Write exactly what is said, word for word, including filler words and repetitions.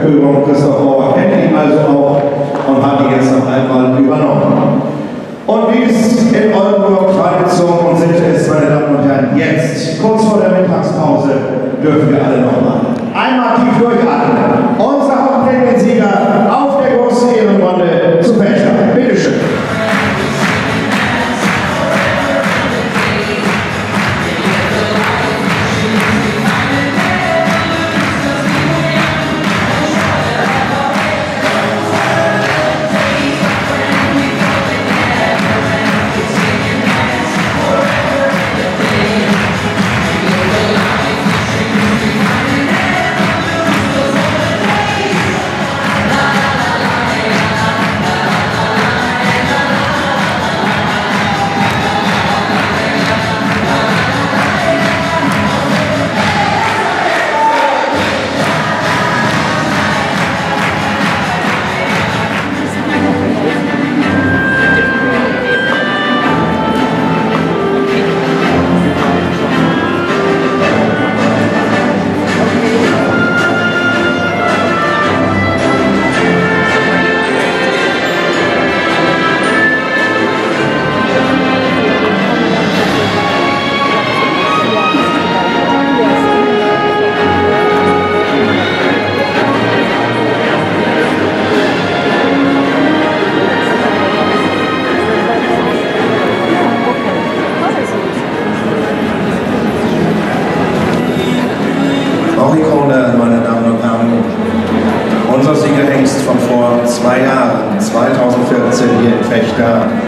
Verfügung. Christoph Bauer kennt ihn also auch und hat ihn jetzt noch einmal übernommen. Und wie es in Oldenburg Tradition und Sitte ist, meine Damen und Herren, jetzt, kurz vor der Mittagspause, dürfen wir alle nochmal einmal tief durchatmen. Unser Hauptpläne-Sieger auf der großen Ehrenrunde zu feststellen. Bitteschön. Meine Damen und Herren, unser Siegerhengst von vor zwei Jahren, zweitausendvierzehn hier in Vechta,